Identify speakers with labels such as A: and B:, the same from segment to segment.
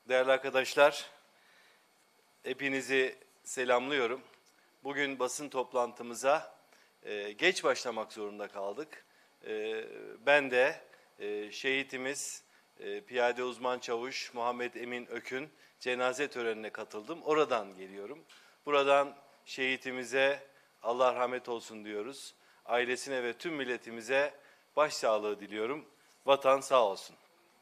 A: Değerli arkadaşlar, hepinizi selamlıyorum. Bugün basın toplantımıza geç başlamak zorunda kaldık. Ben de şehitimiz Piyade Uzman Çavuş Muhammed Emin Ök'ün cenaze törenine katıldım. Oradan geliyorum. Buradan şehitimize Allah rahmet olsun diyoruz. Ailesine ve tüm milletimize başsağlığı diliyorum. Vatan sağ olsun.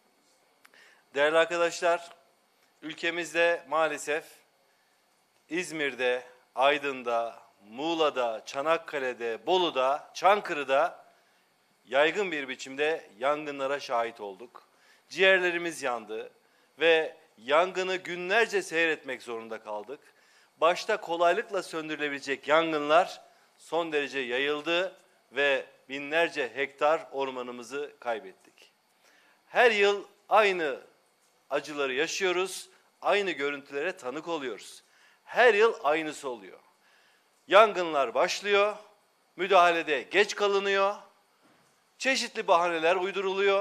A: Değerli arkadaşlar, ülkemizde maalesef İzmir'de, Aydın'da, Muğla'da, Çanakkale'de, Bolu'da, Çankırı'da yaygın bir biçimde yangınlara şahit olduk. Ciğerlerimiz yandı ve yangını günlerce seyretmek zorunda kaldık. Başta kolaylıkla söndürülebilecek yangınlar son derece yayıldı ve binlerce hektar ormanımızı kaybettik. Her yıl aynı acıları yaşıyoruz, aynı görüntülere tanık oluyoruz. Her yıl aynısı oluyor. Yangınlar başlıyor, müdahalede geç kalınıyor, çeşitli bahaneler uyduruluyor.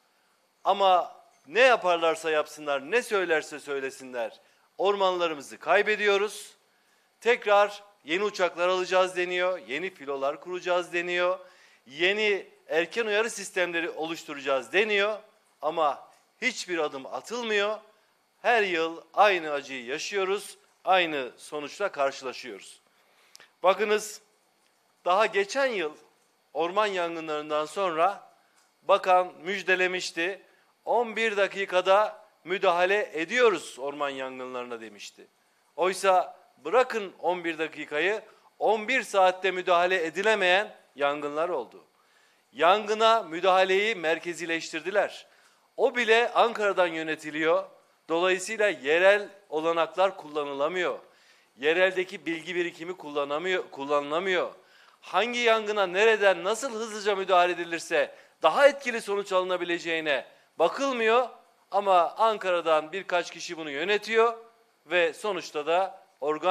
A: Ama ne yaparlarsa yapsınlar, ne söylerse söylesinler, ormanlarımızı kaybediyoruz. Tekrar yeni uçaklar alacağız deniyor, yeni filolar kuracağız deniyor, yeni erken uyarı sistemleri oluşturacağız deniyor ama hiçbir adım atılmıyor. Her yıl aynı acıyı yaşıyoruz, aynı sonuçla karşılaşıyoruz. Bakınız, daha geçen yıl orman yangınlarından sonra bakan müjdelemişti. 11 dakikada müdahale ediyoruz orman yangınlarına demişti. Oysa bırakın 11 dakikayı, 11 saatte müdahale edilemeyen yangınlar oldu. Yangına müdahaleyi merkezileştirdiler. O bile Ankara'dan yönetiliyor. Dolayısıyla yerel olanaklar kullanılamıyor. Yereldeki bilgi birikimi kullanılamıyor. Hangi yangına nereden nasıl hızlıca müdahale edilirse daha etkili sonuç alınabileceğine bakılmıyor. Ama Ankara'dan birkaç kişi bunu yönetiyor ve sonuçta da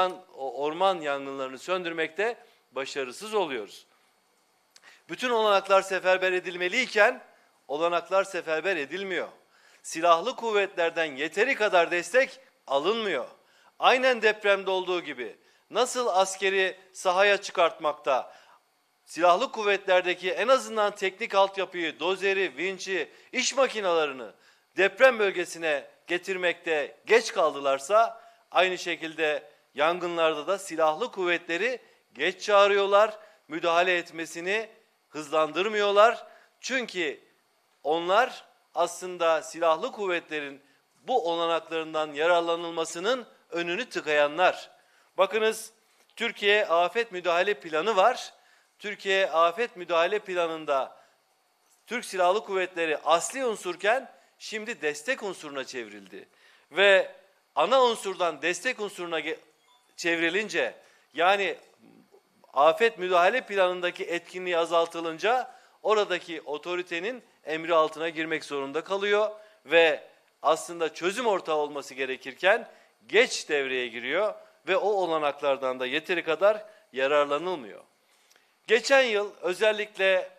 A: orman yangınlarını söndürmekte başarısız oluyoruz. Bütün olanaklar seferber edilmeliyken olanaklar seferber edilmiyor. Silahlı kuvvetlerden yeteri kadar destek alınmıyor. Aynen depremde olduğu gibi nasıl askeri sahaya çıkartmakta, silahlı kuvvetlerdeki en azından teknik altyapıyı, dozeri, vinçi, iş makinalarını deprem bölgesine getirmekte geç kaldılarsa, aynı şekilde yangınlarda da silahlı kuvvetleri geç çağırıyorlar, müdahale etmesini hızlandırmıyorlar. Çünkü onlar aslında silahlı kuvvetlerin bu olanaklarından yararlanılmasının önünü tıkayanlar. Bakınız, Türkiye Afet Müdahale Planı var. Türkiye Afet Müdahale Planı'nda Türk Silahlı Kuvvetleri asli unsurken şimdi destek unsuruna çevrildi. Ve ana unsurdan destek unsuruna çevrilince, yani Afet Müdahale Planı'ndaki etkinliği azaltılınca oradaki otoritenin emri altına girmek zorunda kalıyor ve aslında çözüm ortağı olması gerekirken geç devreye giriyor ve o olanaklardan da yeteri kadar yararlanılmıyor. Geçen yıl özellikle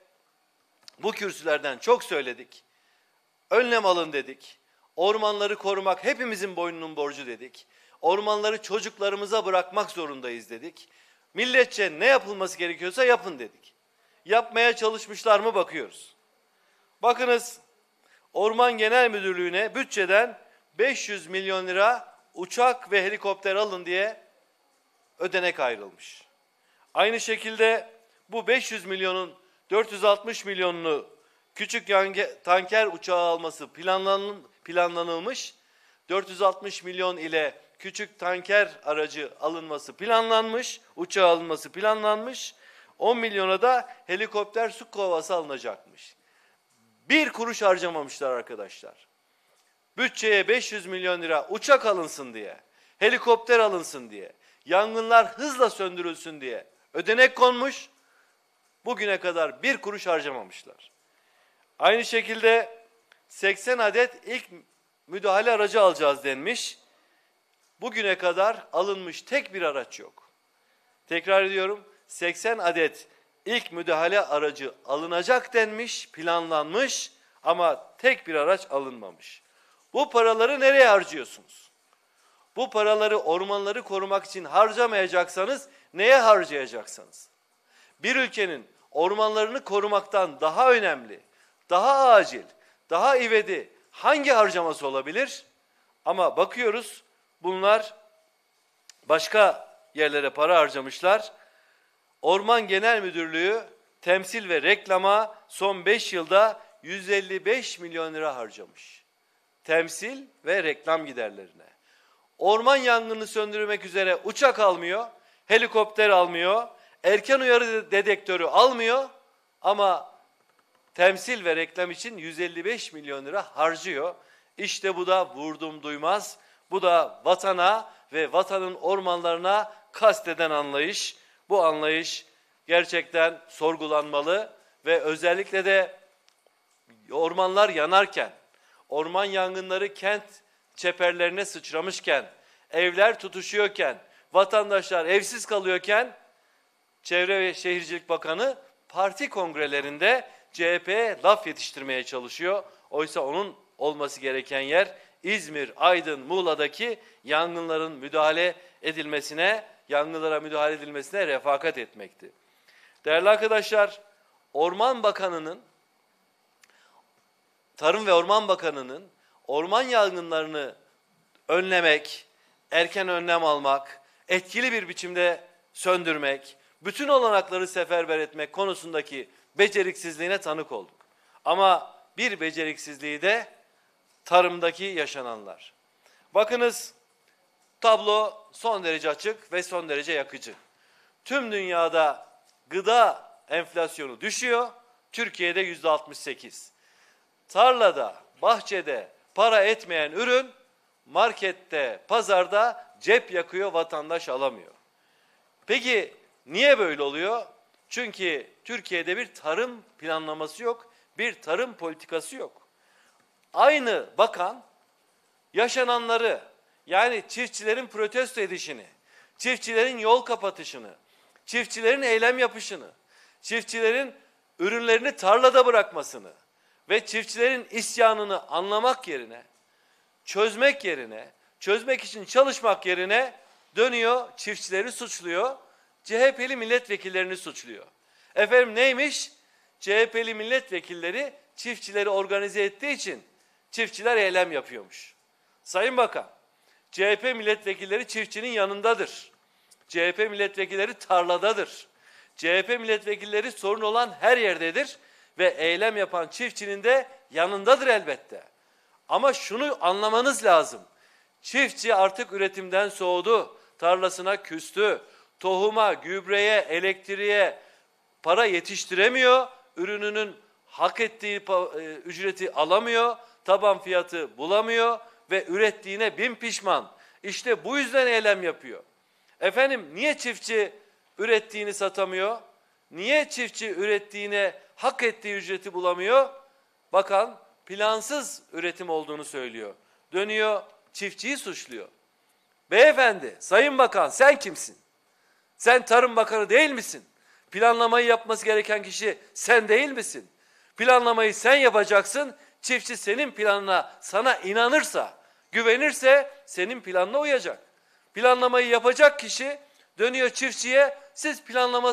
A: bu kürsülerden çok söyledik. Önlem alın dedik. Ormanları korumak hepimizin boynunun borcu dedik. Ormanları çocuklarımıza bırakmak zorundayız dedik. Milletçe ne yapılması gerekiyorsa yapın dedik. Yapmaya çalışmışlar mı bakıyoruz. Bakınız, Orman Genel Müdürlüğü'ne bütçeden 500 milyon lira uçak ve helikopter alın diye ödenek ayrılmış. Aynı şekilde bu 500 milyonun 460 milyonunu küçük tanker uçağı alması planlanılmış. 460 milyon ile küçük tanker aracı alınması planlanmış, uçağı alınması planlanmış. 10 milyona da helikopter su kovası alınacakmış. Bir kuruş harcamamışlar arkadaşlar. Bütçeye 500 milyon lira uçak alınsın diye, helikopter alınsın diye, yangınlar hızla söndürülsün diye ödenek konmuş. Bugüne kadar bir kuruş harcamamışlar. Aynı şekilde 80 adet ilk müdahale aracı alacağız denmiş. Bugüne kadar alınmış tek bir araç yok. Tekrar ediyorum, 80 adet ilk müdahale aracı alınacak denmiş, planlanmış ama tek bir araç alınmamış. Bu paraları nereye harcıyorsunuz? Bu paraları ormanları korumak için harcamayacaksanız neye harcayacaksınız? Bir ülkenin ormanlarını korumaktan daha önemli, daha acil, daha ivedi hangi harcaması olabilir? Ama bakıyoruz bunlar başka yerlere para harcamışlar. Orman Genel Müdürlüğü temsil ve reklama son 5 yılda 155 milyon lira harcamış. Temsil ve reklam giderlerine. Orman yangını söndürmek üzere uçak almıyor, helikopter almıyor, erken uyarı dedektörü almıyor ama temsil ve reklam için 155 milyon lira harcıyor. İşte bu da vurdum duymaz, bu da vatana ve vatanın ormanlarına kasteden anlayış. Bu anlayış gerçekten sorgulanmalı ve özellikle de ormanlar yanarken, orman yangınları kent çeperlerine sıçramışken, evler tutuşuyorken, vatandaşlar evsiz kalıyorken, Çevre ve Şehircilik Bakanı parti kongrelerinde CHP'ye laf yetiştirmeye çalışıyor. Oysa onun olması gereken yer İzmir, Aydın, Muğla'daki yangınlara müdahale edilmesine refakat etmekti. Değerli arkadaşlar, Tarım ve Orman Bakanı'nın orman yangınlarını önlemek, erken önlem almak, etkili bir biçimde söndürmek, bütün olanakları seferber etmek konusundaki beceriksizliğine tanık olduk. Ama bir beceriksizliği de tarımdaki yaşananlar. Bakınız, tablo son derece açık ve son derece yakıcı. Tüm dünyada gıda enflasyonu düşüyor, Türkiye'de %68. Tarlada, bahçede para etmeyen ürün markette, pazarda cep yakıyor, vatandaş alamıyor. Peki niye böyle oluyor? Çünkü Türkiye'de bir tarım planlaması yok, bir tarım politikası yok. Aynı bakan yaşananları, yani çiftçilerin protesto edişini, çiftçilerin yol kapatışını, çiftçilerin eylem yapışını, çiftçilerin ürünlerini tarlada bırakmasını ve çiftçilerin isyanını anlamak yerine, çözmek için çalışmak yerine dönüyor, çiftçileri suçluyor, CHP'li milletvekillerini suçluyor. Efendim neymiş? CHP'li milletvekilleri çiftçileri organize ettiği için çiftçiler eylem yapıyormuş. Sayın Bakan, CHP milletvekilleri çiftçinin yanındadır. CHP milletvekilleri tarladadır. CHP milletvekilleri sorun olan her yerdedir ve eylem yapan çiftçinin de yanındadır elbette. Ama şunu anlamanız lazım. Çiftçi artık üretimden soğudu, tarlasına küstü, tohuma, gübreye, elektriğe para yetiştiremiyor, ürününün hak ettiği ücreti alamıyor, taban fiyatı bulamıyor ve ürettiğine bin pişman. İşte bu yüzden eylem yapıyor. Efendim niye çiftçi ürettiğini satamıyor? Niye çiftçi ürettiğine hak ettiği ücreti bulamıyor? Bakan plansız üretim olduğunu söylüyor. Dönüyor çiftçiyi suçluyor. Beyefendi, Sayın Bakan sen kimsin? Sen Tarım Bakanı değil misin? Planlamayı yapması gereken kişi sen değil misin? Planlamayı sen yapacaksın. Çiftçi senin planına, sana inanırsa, güvenirse senin planına uyacak. Planlamayı yapacak kişi dönüyor çiftçiye, siz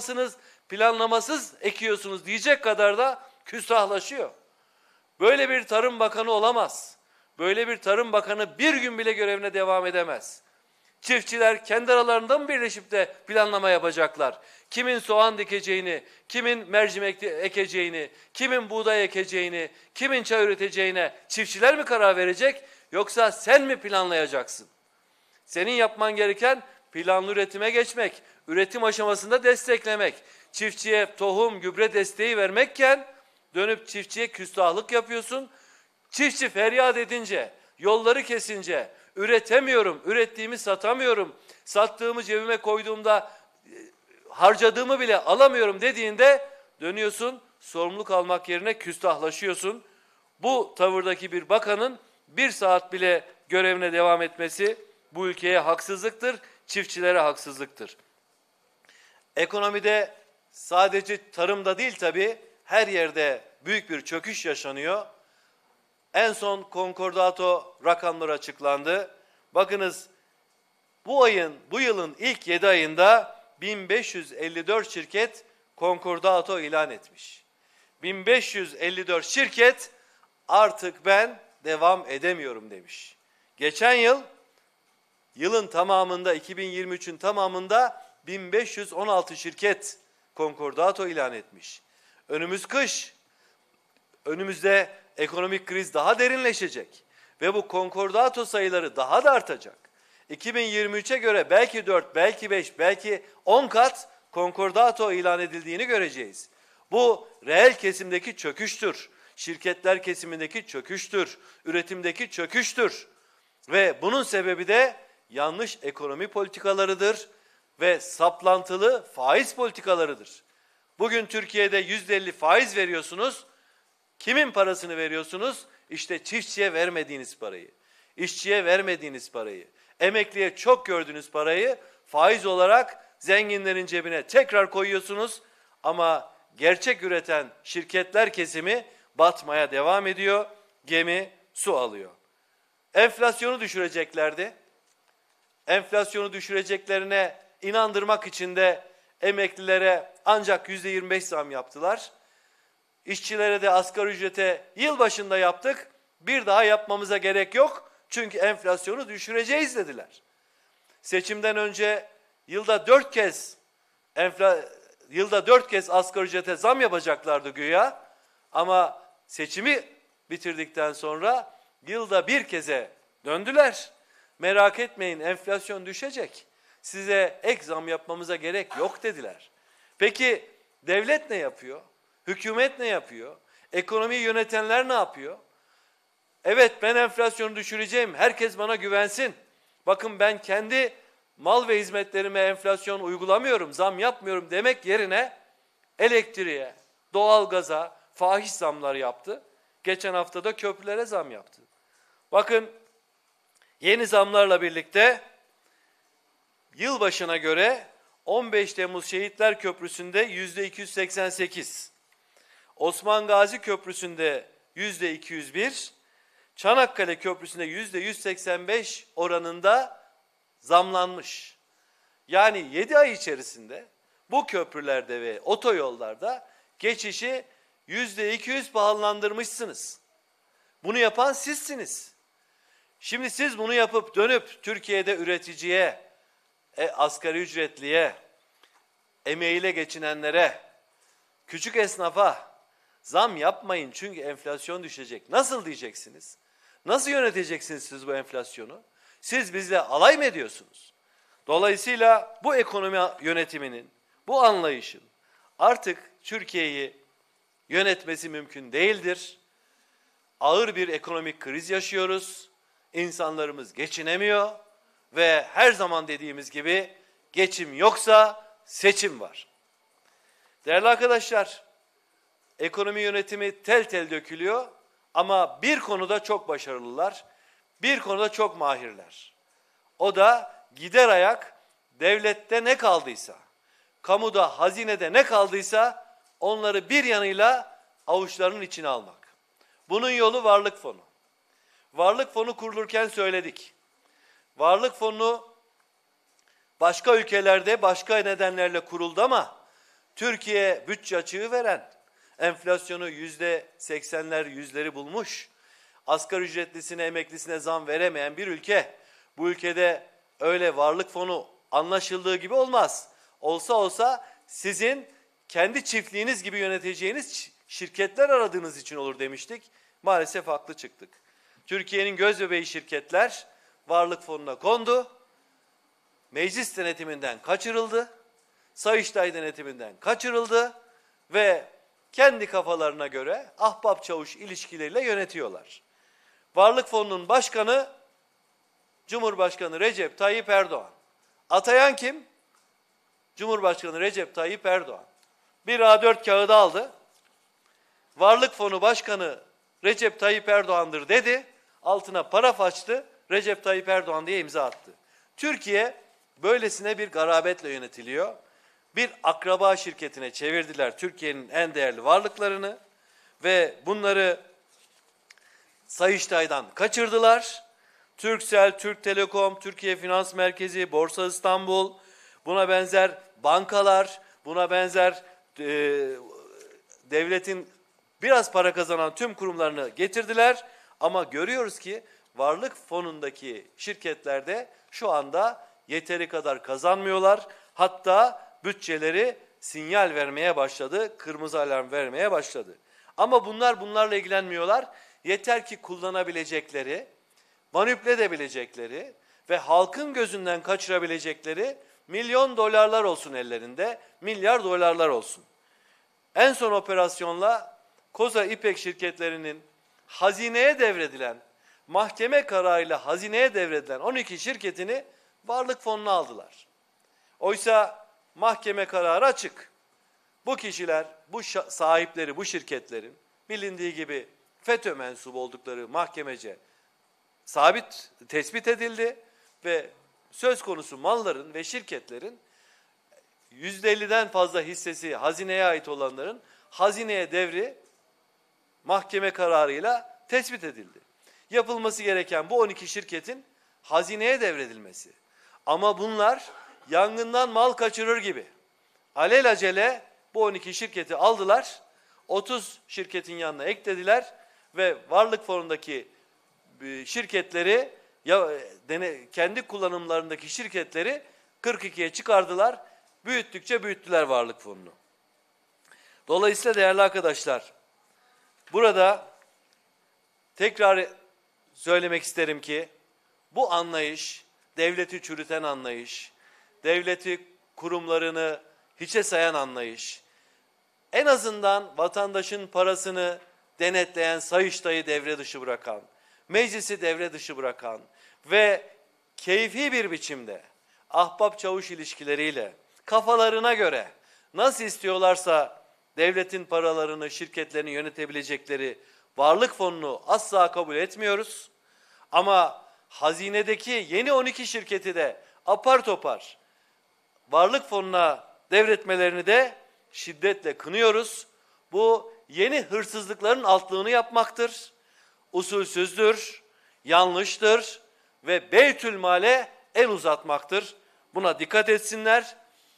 A: planlamasız ekiyorsunuz diyecek kadar da küstahlaşıyor. Böyle bir Tarım Bakanı olamaz. Böyle bir Tarım Bakanı bir gün bile görevine devam edemez. Çiftçiler kendi aralarında mı birleşip de planlama yapacaklar? Kimin soğan dikeceğini, kimin mercimek ekeceğini, kimin buğday ekeceğini, kimin çay üreteceğine çiftçiler mi karar verecek? Yoksa sen mi planlayacaksın? Senin yapman gereken planlı üretime geçmek, üretim aşamasında desteklemek, çiftçiye tohum, gübre desteği vermekken dönüp çiftçiye küstahlık yapıyorsun. Çiftçi feryat edince, yolları kesince, üretemiyorum, ürettiğimi satamıyorum, sattığımı cebime koyduğumda harcadığımı bile alamıyorum dediğinde dönüyorsun, sorumluluk almak yerine küstahlaşıyorsun. Bu tavırdaki bir bakanın bir saat bile görevine devam etmesi bu ülkeye haksızlıktır, çiftçilere haksızlıktır. Ekonomide sadece tarımda değil tabii, her yerde büyük bir çöküş yaşanıyor. En son konkordato rakamları açıklandı. Bakınız bu yılın ilk 7 ayında 1554 şirket konkordato ilan etmiş. 1554 şirket artık ben devam edemiyorum demiş. Geçen yılın tamamında 2023'ün tamamında 1516 şirket konkordato ilan etmiş. Önümüzde ekonomik kriz daha derinleşecek ve bu konkordato sayıları daha da artacak. 2023'e göre belki 4, belki 5, belki 10 kat konkordato ilan edildiğini göreceğiz. Bu reel kesimdeki çöküştür. Şirketler kesimindeki çöküştür. Üretimdeki çöküştür. Ve bunun sebebi de yanlış ekonomi politikalarıdır ve saplantılı faiz politikalarıdır. Bugün Türkiye'de %50 faiz veriyorsunuz. Kimin parasını veriyorsunuz? İşte çiftçiye vermediğiniz parayı, işçiye vermediğiniz parayı, emekliye çok gördüğünüz parayı faiz olarak zenginlerin cebine tekrar koyuyorsunuz. Ama gerçek üreten şirketler kesimi batmaya devam ediyor, gemi su alıyor. Enflasyonu düşüreceklerdi. Enflasyonu düşüreceklerine inandırmak için de emeklilere ancak %25 zam yaptılar. İşçilere de asgari ücrete yılbaşında yaptık, bir daha yapmamıza gerek yok çünkü enflasyonu düşüreceğiz dediler. Seçimden önce yılda 4 kez asgari ücrete zam yapacaklardı güya ama seçimi bitirdikten sonra yılda bir keze döndüler. Merak etmeyin enflasyon düşecek, size ek zam yapmamıza gerek yok dediler. Peki devlet ne yapıyor? Hükümet ne yapıyor? Ekonomiyi yönetenler ne yapıyor? Evet ben enflasyonu düşüreceğim, herkes bana güvensin. Bakın ben kendi mal ve hizmetlerime enflasyon uygulamıyorum, zam yapmıyorum demek yerine elektriğe, doğalgaza fahiş zamlar yaptı. Geçen hafta da köprülere zam yaptı. Bakın yeni zamlarla birlikte yılbaşına göre 15 Temmuz Şehitler Köprüsü'nde %288, Osman Gazi Köprüsü'nde %201, Çanakkale Köprüsü'nde %185 oranında zamlanmış. Yani 7 ay içerisinde bu köprülerde ve otoyollarda geçişi %200 pahalandırmışsınız. Bunu yapan sizsiniz. Şimdi siz bunu yapıp dönüp Türkiye'de üreticiye, asgari ücretliye, emeğiyle geçinenlere, küçük esnafa zam yapmayın çünkü enflasyon düşecek. Nasıl diyeceksiniz? Nasıl yöneteceksiniz siz bu enflasyonu? Siz bizle alay mı ediyorsunuz? Dolayısıyla bu ekonomi yönetiminin, bu anlayışın artık Türkiye'yi yönetmesi mümkün değildir. Ağır bir ekonomik kriz yaşıyoruz. İnsanlarımız geçinemiyor ve her zaman dediğimiz gibi geçim yoksa seçim var. Değerli arkadaşlar, ekonomi yönetimi tel tel dökülüyor ama bir konuda çok başarılılar, bir konuda çok mahirler. O da gider ayak devlette ne kaldıysa, kamuda, hazinede ne kaldıysa onları bir yanıyla avuçlarının içine almak. Bunun yolu varlık fonu. Varlık fonu kurulurken söyledik. Varlık fonu başka ülkelerde başka nedenlerle kuruldu ama Türkiye bütçe açığı veren, enflasyonu %80'ler, yüzleri bulmuş, asgari ücretlisine, emeklisine zam veremeyen bir ülke. Bu ülkede öyle varlık fonu anlaşıldığı gibi olmaz. Olsa sizin kendi çiftliğiniz gibi yöneteceğiniz şirketler aradığınız için olur demiştik. Maalesef haklı çıktık. Türkiye'nin gözbebeği şirketler varlık fonuna kondu. Meclis denetiminden kaçırıldı. Sayıştay denetiminden kaçırıldı ve kendi kafalarına göre ahbap çavuş ilişkileriyle yönetiyorlar. Varlık fonunun başkanı Cumhurbaşkanı Recep Tayyip Erdoğan. Atayan kim? Cumhurbaşkanı Recep Tayyip Erdoğan. Bir A4 kağıdı aldı. Varlık fonu başkanı Recep Tayyip Erdoğan'dır dedi. Altına paraf açtı. Recep Tayyip Erdoğan diye imza attı. Türkiye böylesine bir garabetle yönetiliyor. Bir akraba şirketine çevirdiler Türkiye'nin en değerli varlıklarını ve bunları Sayıştay'dan kaçırdılar. Turkcell, Türk Telekom, Türkiye Finans Merkezi, Borsa İstanbul, buna benzer bankalar, buna benzer devletin biraz para kazanan tüm kurumlarını getirdiler. Ama görüyoruz ki varlık fonundaki şirketlerde şu anda yeteri kadar kazanmıyorlar. Hatta bütçeleri sinyal vermeye başladı, kırmızı alarm vermeye başladı. Ama bunlarla ilgilenmiyorlar. Yeter ki kullanabilecekleri, manipüle edebilecekleri ve halkın gözünden kaçırabilecekleri milyon dolarlar olsun ellerinde, milyar dolarlar olsun. En son operasyonla Koza İpek şirketlerinin hazineye devredilen, mahkeme kararıyla hazineye devredilen 12 şirketini varlık fonuna aldılar. Oysa mahkeme kararı açık. Bu kişiler, bu sahipleri, bu şirketlerin bilindiği gibi FETÖ mensubu oldukları mahkemece tespit edildi ve söz konusu malların ve şirketlerin %50'den fazla hissesi hazineye ait olanların hazineye devri mahkeme kararıyla tespit edildi. Yapılması gereken bu 12 şirketin hazineye devredilmesi. Ama bunlar yangından mal kaçırır gibi alelacele bu 12 şirketi aldılar, 30 şirketin yanına eklediler ve varlık fonundaki şirketleri, kendi kullanımlarındaki şirketleri 42'ye çıkardılar. Büyüttükçe büyüttüler varlık fonunu. Dolayısıyla değerli arkadaşlar, burada tekrar söylemek isterim ki bu anlayış, devleti çürüten anlayış, devleti kurumlarını hiçe sayan anlayış, en azından vatandaşın parasını denetleyen Sayıştay'ı devre dışı bırakan, meclisi devre dışı bırakan ve keyfi bir biçimde ahbap çavuş ilişkileriyle kafalarına göre nasıl istiyorlarsa devletin paralarını, şirketlerini yönetebilecekleri varlık fonunu asla kabul etmiyoruz. Ama hazinedeki yeni 12 şirketi de apar topar varlık fonuna devretmelerini de şiddetle kınıyoruz. Bu yeni hırsızlıkların altlığını yapmaktır, usulsüzdür, yanlıştır ve Beytülmal'e el uzatmaktır. Buna dikkat etsinler.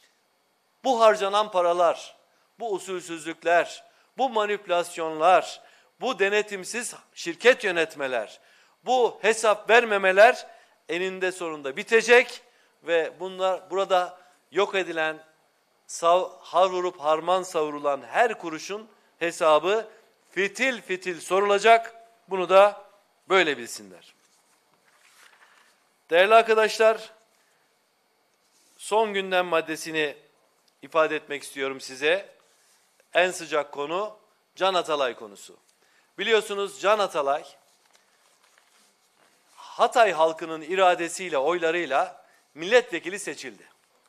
A: Bu harcanan paralar, bu usulsüzlükler, bu manipülasyonlar, bu denetimsiz şirket yönetmeler, bu hesap vermemeler eninde sonunda bitecek ve bunlar burada yok edilen, har vurup harman savrulan her kuruşun hesabı fitil fitil sorulacak. Bunu da böyle bilsinler. Değerli arkadaşlar, son gündem maddesini ifade etmek istiyorum size. En sıcak konu Can Atalay konusu. Biliyorsunuz Can Atalay, Hatay halkının iradesiyle, oylarıyla milletvekili seçildi.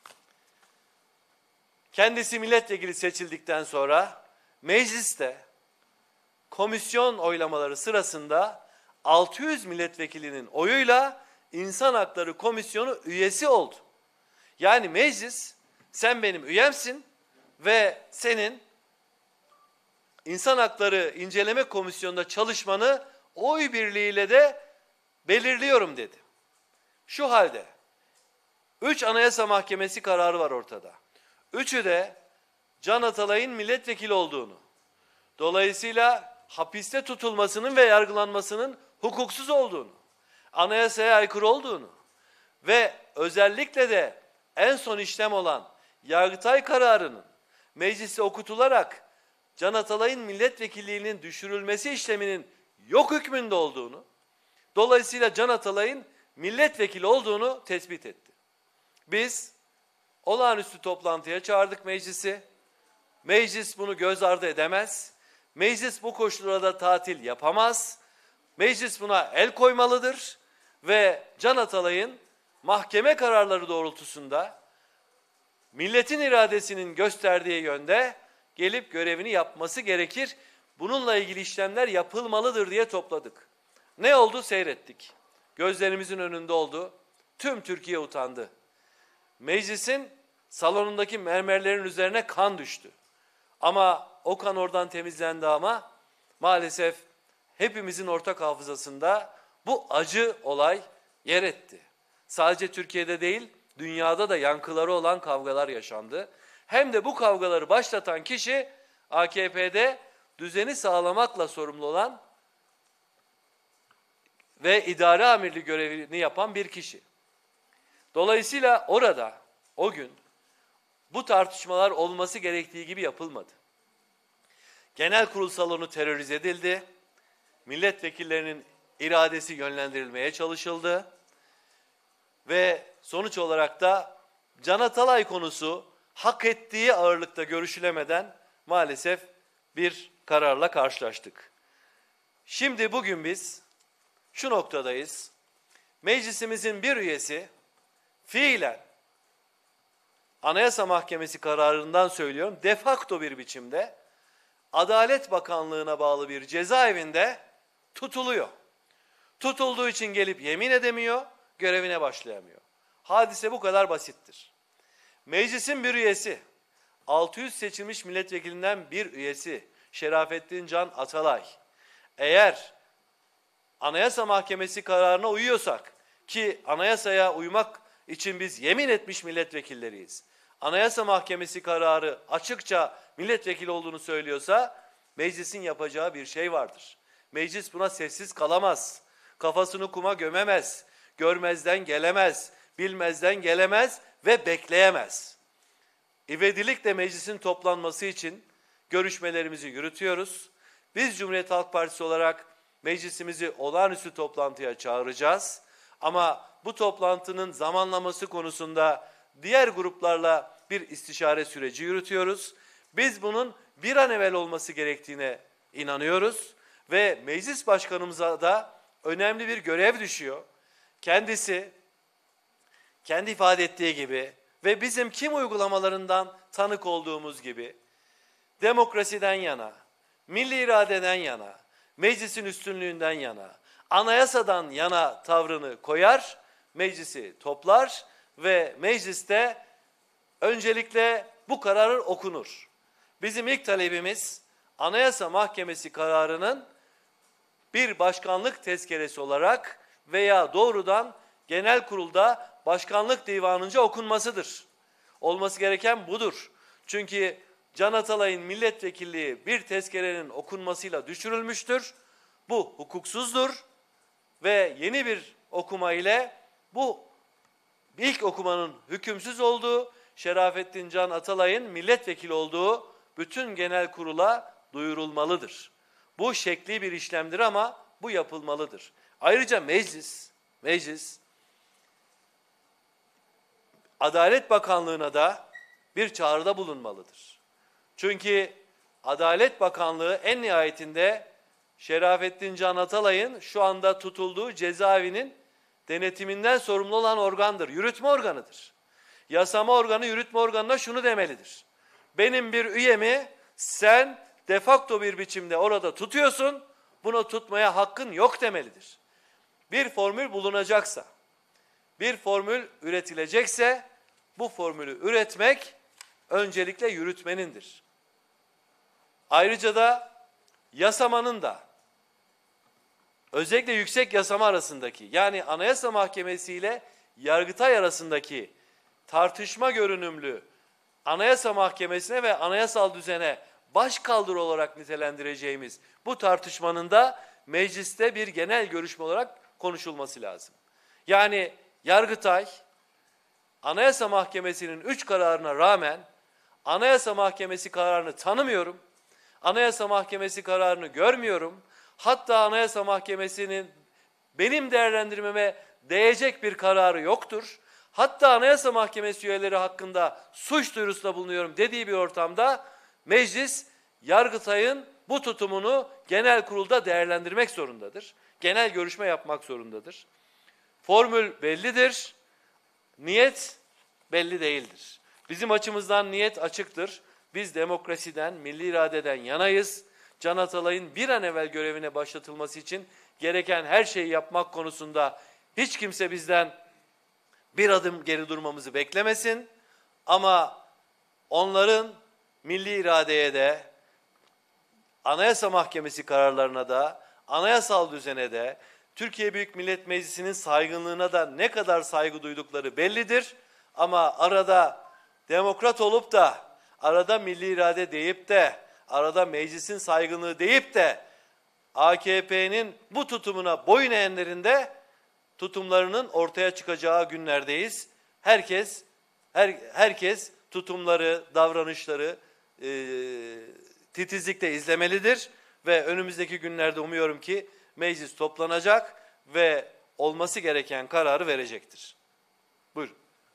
A: Kendisi milletvekili seçildikten sonra mecliste komisyon oylamaları sırasında 600 milletvekilinin oyuyla İnsan Hakları Komisyonu üyesi oldu. Yani meclis, sen benim üyemsin ve senin İnsan Hakları İnceleme Komisyonu'nda çalışmanı oy birliğiyle de belirliyorum dedi. Şu halde 3 Anayasa Mahkemesi kararı var ortada. Üçü de Can Atalay'ın milletvekili olduğunu, dolayısıyla hapiste tutulmasının ve yargılanmasının hukuksuz olduğunu, anayasaya aykırı olduğunu ve özellikle de en son işlem olan Yargıtay kararının mecliste okutularak Can Atalay'ın milletvekilliğinin düşürülmesi işleminin yok hükmünde olduğunu, dolayısıyla Can Atalay'ın milletvekili olduğunu tespit etti. Biz olağanüstü toplantıya çağırdık meclisi. Meclis bunu göz ardı edemez. Meclis bu koşullarda tatil yapamaz. Meclis buna el koymalıdır ve Can Atalay'ın mahkeme kararları doğrultusunda milletin iradesinin gösterdiği yönde gelip görevini yapması gerekir. Bununla ilgili işlemler yapılmalıdır diye topladık. Ne oldu? Seyrettik. Gözlerimizin önünde oldu. Tüm Türkiye utandı. Meclisin salonundaki mermerlerin üzerine kan düştü. Ama o kan oradan temizlendi ama maalesef hepimizin ortak hafızasında bu acı olay yer etti. Sadece Türkiye'de değil, dünyada da yankıları olan kavgalar yaşandı. Hem de bu kavgaları başlatan kişi AKP'de düzeni sağlamakla sorumlu olan ve idare amirliği görevini yapan bir kişi. Dolayısıyla orada, o gün bu tartışmalar olması gerektiği gibi yapılmadı. Genel kurul salonu terörize edildi. Milletvekillerinin iradesi yönlendirilmeye çalışıldı. Ve sonuç olarak da Can Atalay konusu hak ettiği ağırlıkta görüşülemeden maalesef bir kararla karşılaştık. Şimdi bugün biz şu noktadayız. Meclisimizin bir üyesi fiilen Anayasa Mahkemesi kararından söylüyorum, de facto bir biçimde Adalet Bakanlığı'na bağlı bir cezaevinde tutuluyor. Tutulduğu için gelip yemin edemiyor, görevine başlayamıyor. Hadise bu kadar basittir. Meclisin bir üyesi, 600 seçilmiş milletvekilinden bir üyesi Şerafettin Can Atalay, eğer Anayasa Mahkemesi kararına uyuyorsak, ki anayasaya uymak için biz yemin etmiş milletvekilleriyiz, Anayasa Mahkemesi kararı açıkça milletvekili olduğunu söylüyorsa meclisin yapacağı bir şey vardır. Meclis buna sessiz kalamaz, kafasını kuma gömemez, görmezden gelemez, bilmezden gelemez ve bekleyemez. İvedilikle meclisin toplanması için görüşmelerimizi yürütüyoruz. Biz Cumhuriyet Halk Partisi olarak meclisimizi olağanüstü toplantıya çağıracağız. Ama bu toplantının zamanlaması konusunda diğer gruplarla bir istişare süreci yürütüyoruz. Biz bunun bir an evvel olması gerektiğine inanıyoruz ve meclis başkanımıza da önemli bir görev düşüyor. Kendisi kendi ifade ettiği gibi ve bizim kim uygulamalarından tanık olduğumuz gibi demokrasiden yana, milli iradeden yana, meclisin üstünlüğünden yana, anayasadan yana tavrını koyar, meclisi toplar ve mecliste öncelikle bu karar okunur. Bizim ilk talebimiz Anayasa Mahkemesi kararının bir başkanlık tezkeresi olarak veya doğrudan genel kurulda başkanlık divanınca okunmasıdır. Olması gereken budur. Çünkü Can Atalay'ın milletvekilliği bir tezkerenin okunmasıyla düşürülmüştür. Bu hukuksuzdur ve yeni bir okuma ile bu ilk okumanın hükümsüz olduğu, Şerafettin Can Atalay'ın milletvekili olduğu bütün genel kurula duyurulmalıdır. Bu şekli bir işlemdir ama bu yapılmalıdır. Ayrıca meclis Adalet Bakanlığı'na da bir çağrıda bulunmalıdır. Çünkü Adalet Bakanlığı en nihayetinde Şerafettin Can Atalay'ın şu anda tutulduğu cezaevinin denetiminden sorumlu olan organdır, yürütme organıdır. Yasama organı yürütme organına şunu demelidir: benim bir üyemi sen de facto bir biçimde orada tutuyorsun, bunu tutmaya hakkın yok demelidir. Bir formül bulunacaksa, bir formül üretilecekse bu formülü üretmek öncelikle yürütmenindir. Ayrıca da yasamanın da özellikle yüksek yasama arasındaki, yani Anayasa Mahkemesi ile Yargıtay arasındaki tartışma görünümlü Anayasa Mahkemesi'ne ve anayasal düzene başkaldırı olarak nitelendireceğimiz bu tartışmanın da mecliste bir genel görüşme olarak konuşulması lazım. Yani Yargıtay, Anayasa Mahkemesi'nin 3 kararına rağmen Anayasa Mahkemesi kararını tanımıyorum, Anayasa Mahkemesi kararını görmüyorum, hatta Anayasa Mahkemesi'nin benim değerlendirmeme değecek bir kararı yoktur, hatta Anayasa Mahkemesi üyeleri hakkında suç duyurusunda bulunuyorum dediği bir ortamda meclis Yargıtay'ın bu tutumunu genel kurulda değerlendirmek zorundadır. Genel görüşme yapmak zorundadır. Formül bellidir, niyet belli değildir. Bizim açımızdan niyet açıktır. Biz demokrasiden, milli iradeden yanayız. Can Atalay'ın bir an evvel görevine başlatılması için gereken her şeyi yapmak konusunda hiç kimse bizden bir adım geri durmamızı beklemesin. Ama onların milli iradeye de, Anayasa Mahkemesi kararlarına da, anayasal düzene de, Türkiye Büyük Millet Meclisi'nin saygınlığına da ne kadar saygı duydukları bellidir. Ama arada demokrat olup da, arada milli irade deyip de, arada meclisin saygınlığı deyip de, AKP'nin bu tutumuna boyun eğenlerin de tutumlarının ortaya çıkacağı günlerdeyiz. Herkes tutumları, davranışları titizlikle izlemelidir ve önümüzdeki günlerde umuyorum ki meclis toplanacak ve olması gereken kararı verecektir. Buyurun.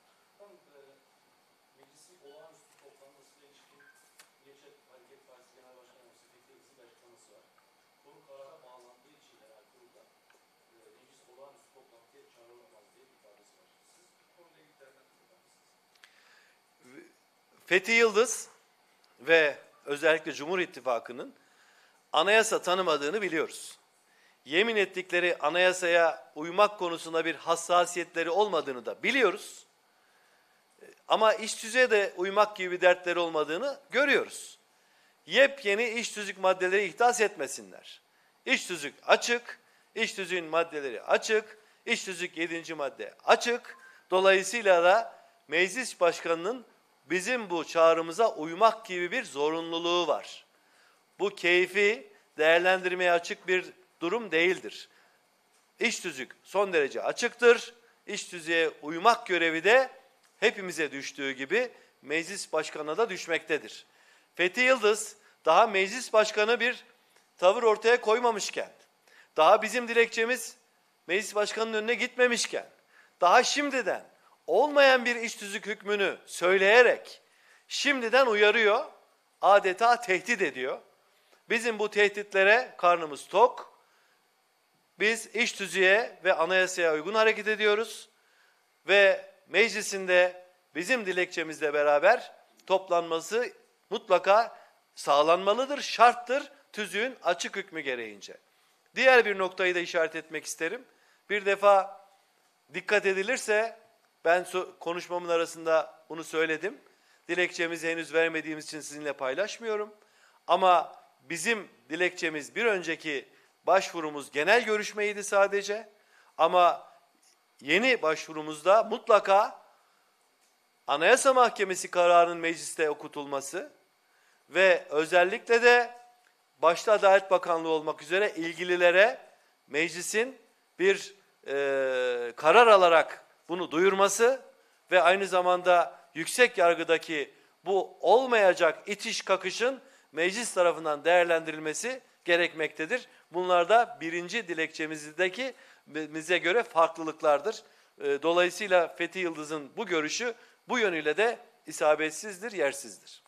B: Meclisin olağanüstü toplanmasıyla ilişkin Milliyetçi Hareket Partisi Genel Başkanı Fethi Yıldız'ın bir açıklaması var. Konu karara bağlandığı için herhalde kurulda meclis olağanüstü toplantıya çağrılamaz diye bir ifadesi var. Siz bu konuyla ilgili değerlendirmek misiniz?
A: Fethi Yıldız ve özellikle Cumhur İttifakı'nın anayasa tanımadığını biliyoruz. Yemin ettikleri anayasaya uymak konusunda bir hassasiyetleri olmadığını da biliyoruz. Ama iş tüzüğe de uymak gibi bir dertleri olmadığını görüyoruz. Yepyeni iş tüzük maddeleri ihdas etmesinler. İş tüzük açık, iş tüzüğün maddeleri açık, iş tüzük 7. madde açık. Dolayısıyla da meclis başkanının bizim bu çağrımıza uymak gibi bir zorunluluğu var. Bu keyfi değerlendirmeye açık bir durum değildir. İş tüzük son derece açıktır. İş tüzüğe uymak görevi de hepimize düştüğü gibi meclis başkanına da düşmektedir. Fethi Yıldız daha meclis başkanı bir tavır ortaya koymamışken, daha bizim dilekçemiz meclis başkanının önüne gitmemişken, daha şimdiden olmayan bir iş tüzük hükmünü söyleyerek şimdiden uyarıyor, adeta tehdit ediyor. Bizim bu tehditlere karnımız tok. Biz iş tüzüğe ve anayasaya uygun hareket ediyoruz ve meclisinde bizim dilekçemizle beraber toplanması mutlaka sağlanmalıdır, şarttır tüzüğün açık hükmü gereğince. Diğer bir noktayı da işaret etmek isterim. Bir defa dikkat edilirse, ben konuşmamın arasında bunu söyledim. Dilekçemizi henüz vermediğimiz için sizinle paylaşmıyorum. Ama bizim dilekçemiz bir önceki başvurumuz genel görüşmeydi sadece. Ama yeni başvurumuzda mutlaka Anayasa Mahkemesi kararının mecliste okutulması ve özellikle de başta Adalet Bakanlığı olmak üzere ilgililere meclisin bir karar alarak bunu duyurması ve aynı zamanda yüksek yargıdaki bu olmayacak itiş kakışın meclis tarafından değerlendirilmesi gerekmektedir. Bunlar da birinci dilekçemizdeki bize göre farklılıklardır. Dolayısıyla Fethi Yıldız'ın bu görüşü bu yönüyle de isabetsizdir, yersizdir.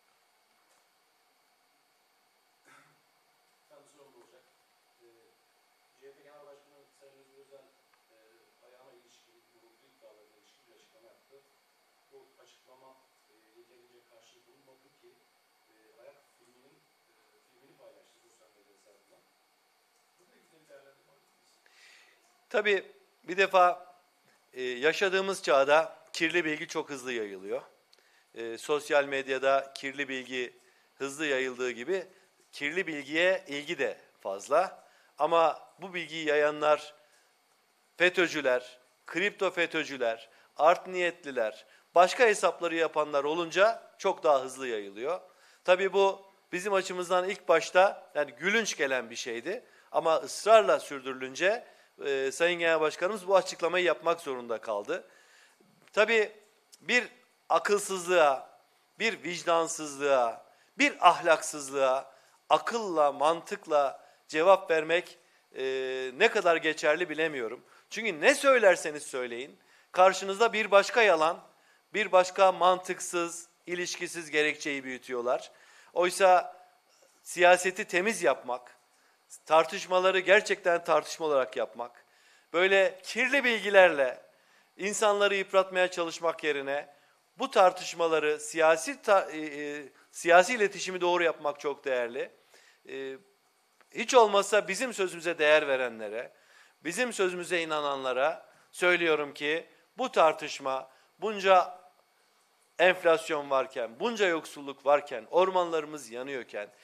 B: CHP Genel Başkanı Sayın Özgür Özel ayağına ilişkin, hukuklu iddialarına ilişkin bir açıklama yaptı. Bu açıklama yeterince karşılık bulunmadı ki ayak filmini paylaştı sosyal medya hesabından. Burada ilgili değerlendirme alabiliriz.
A: Tabii bir defa yaşadığımız çağda kirli bilgi çok hızlı yayılıyor. Sosyal medyada kirli bilgi hızlı yayıldığı gibi kirli bilgiye ilgi de fazla. Ama bu bilgiyi yayanlar FETÖ'cüler, kripto FETÖ'cüler, art niyetliler, başka hesapları yapanlar olunca çok daha hızlı yayılıyor. Tabii bu bizim açımızdan ilk başta yani gülünç gelen bir şeydi. Ama ısrarla sürdürülünce Sayın Genel Başkanımız bu açıklamayı yapmak zorunda kaldı. Tabii bir akılsızlığa, bir vicdansızlığa, bir ahlaksızlığa akılla, mantıkla cevap vermek ne kadar geçerli bilemiyorum. Çünkü ne söylerseniz söyleyin, karşınızda bir başka yalan, bir başka mantıksız, ilişkisiz gerekçeyi büyütüyorlar. Oysa siyaseti temiz yapmak, tartışmaları gerçekten tartışma olarak yapmak, böyle kirli bilgilerle insanları yıpratmaya çalışmak yerine bu tartışmaları, siyasi iletişimi doğru yapmak çok değerli. Hiç olmazsa bizim sözümüze değer verenlere, bizim sözümüze inananlara söylüyorum ki bu tartışma bunca enflasyon varken, bunca yoksulluk varken, ormanlarımız yanıyorken,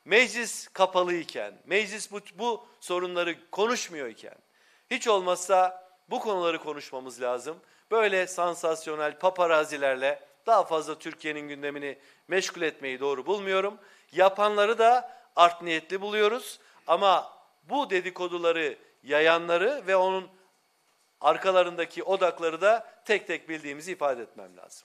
A: meclis kapalıyken, meclis bu sorunları konuşmuyorken, hiç olmazsa bu konuları konuşmamız lazım. Böyle sansasyonel paparazilerle daha fazla Türkiye'nin gündemini meşgul etmeyi doğru bulmuyorum. Yapanları da art niyetli buluyoruz. Ama bu dedikoduları yayanları ve onun arkalarındaki odakları da tek tek bildiğimizi ifade etmem lazım.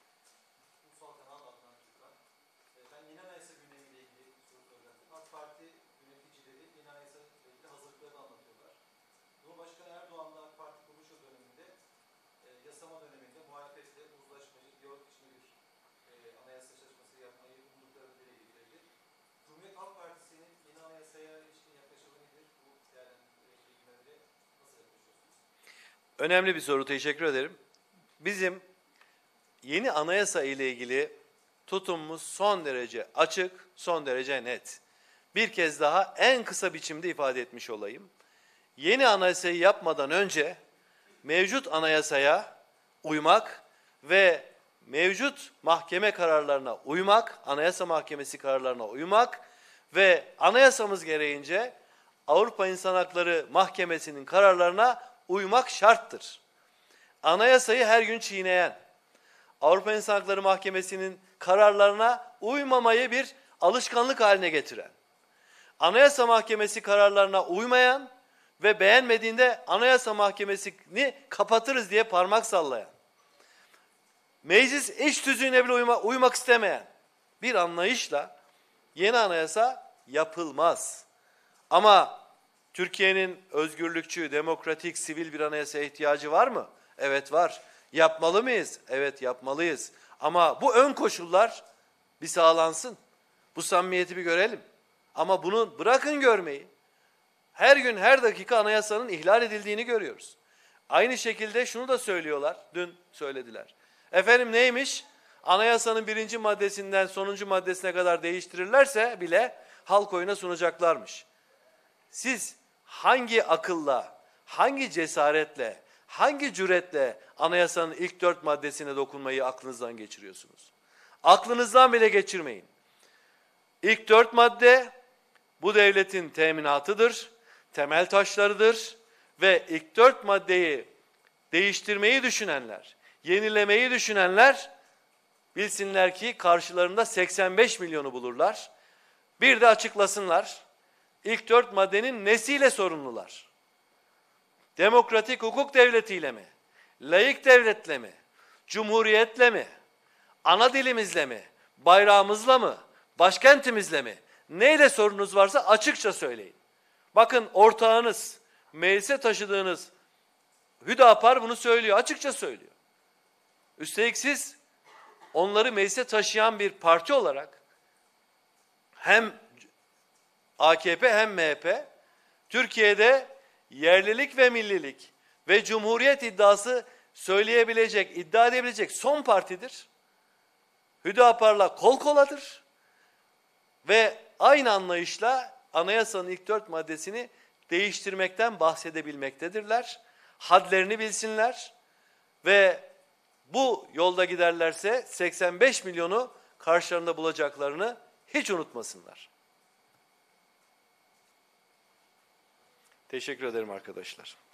C: Ben yeni anayasa gündemiyle ilgili soru soracaktım. AK Parti yöneticileri yeni anayasa ile ilgili hazırlıklarını anlatıyorlar. Cumhurbaşkanı Erdoğan da AK Parti kuruluşu döneminde yasama döneminde muhalefetle uzlaşmacı, diyalog içinde bir anayasa çalışması yapmayı umdukları dile getirilir. Cumhuriyet Halk Partisi'nin yeni anayasaya ilişkin yaklaşımı nedir? Bu değerlendirmeleri nasıl yaklaşıyorsunuz?
A: Önemli bir soru, teşekkür ederim. Bizim yeni anayasa ile ilgili tutumumuz son derece açık, son derece net. Bir kez daha en kısa biçimde ifade etmiş olayım. Yeni anayasayı yapmadan önce mevcut anayasaya uymak ve mevcut mahkeme kararlarına uymak, Anayasa Mahkemesi kararlarına uymak ve anayasamız gereğince Avrupa İnsan Hakları Mahkemesi'nin kararlarına uymak şarttır. Anayasayı her gün çiğneyen, Avrupa İnsan Hakları Mahkemesi'nin kararlarına uymamayı bir alışkanlık haline getiren, Anayasa Mahkemesi kararlarına uymayan ve beğenmediğinde Anayasa Mahkemesi'ni kapatırız diye parmak sallayan, meclis iç tüzüğüne bile uymak istemeyen bir anlayışla yeni anayasa yapılmaz. Ama Türkiye'nin özgürlükçü, demokratik, sivil bir anayasaya ihtiyacı var mı? Evet var. Yapmalı mıyız? Evet yapmalıyız. Ama bu ön koşullar bir sağlansın. Bu samimiyeti bir görelim. Ama bunu bırakın görmeyi. Her gün, her dakika anayasanın ihlal edildiğini görüyoruz. Aynı şekilde şunu da söylüyorlar, dün söylediler. Efendim neymiş? Anayasanın 1. maddesinden sonuncu maddesine kadar değiştirirlerse bile halk oyuna sunacaklarmış. Siz hangi akılla, hangi cesaretle, hangi cüretle anayasanın ilk 4 maddesine dokunmayı aklınızdan geçiriyorsunuz? Aklınızdan bile geçirmeyin. İlk 4 madde bu devletin teminatıdır, temel taşlarıdır ve ilk 4 maddeyi değiştirmeyi düşünenler, yenilemeyi düşünenler bilsinler ki karşılarında 85 milyonu bulurlar. Bir de açıklasınlar. İlk 4 maddenin nesiyle sorumlular? Demokratik hukuk devletiyle mi? Laik devletle mi? Cumhuriyetle mi? Ana dilimizle mi? Bayrağımızla mı? Başkentimizle mi? Neyle sorunuz varsa açıkça söyleyin. Bakın ortağınız, meclise taşıdığınız Hüdapar bunu söylüyor, açıkça söylüyor. Üstelik siz onları meclise taşıyan bir parti olarak hem AKP hem MHP Türkiye'de yerlilik ve millilik ve cumhuriyet iddiası söyleyebilecek, iddia edebilecek son partidir. Hüdapar'la kol koladır ve aynı anlayışla anayasanın ilk 4 maddesini değiştirmekten bahsedebilmektedirler. Hadlerini bilsinler ve bu yolda giderlerse 85 milyonu karşılarında bulacaklarını hiç unutmasınlar. Teşekkür ederim arkadaşlar.